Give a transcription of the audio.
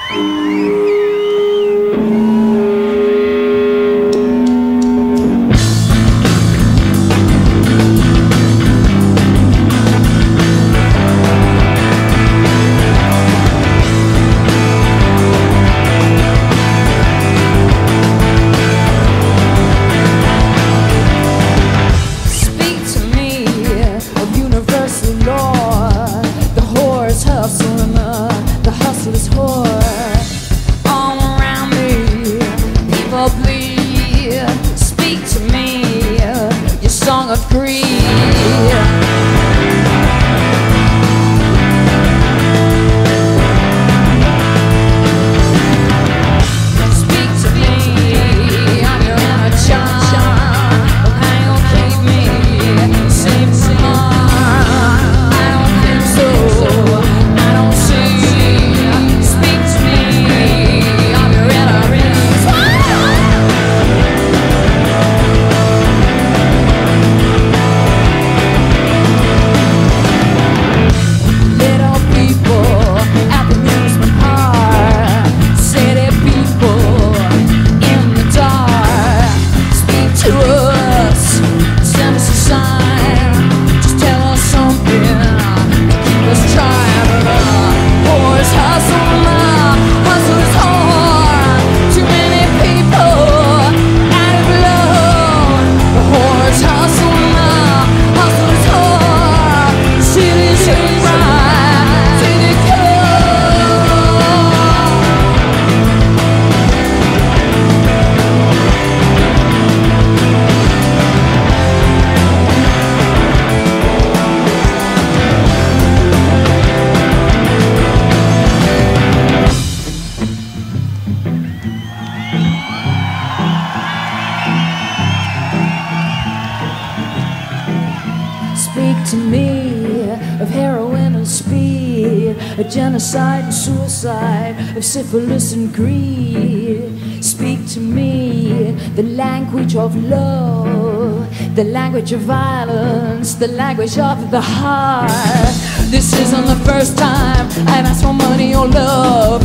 To me of heroin and speed, of genocide and suicide, of syphilis and greed. Speak to me the language of love, the language of violence, the language of the heart. This isn't the first time I've asked for money or love.